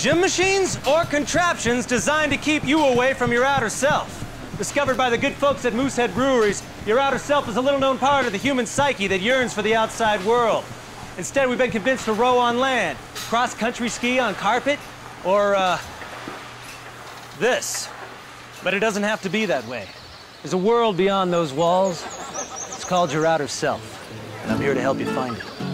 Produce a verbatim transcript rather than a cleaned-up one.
Gym machines or contraptions designed to keep you away from your outer self. Discovered by the good folks at Moosehead Breweries, your outer self is a little-known part of the human psyche that yearns for the outside world. Instead, we've been convinced to row on land, cross-country ski on carpet, or, uh, this. But it doesn't have to be that way. There's a world beyond those walls. It's called your outer self, and I'm here to help you find it.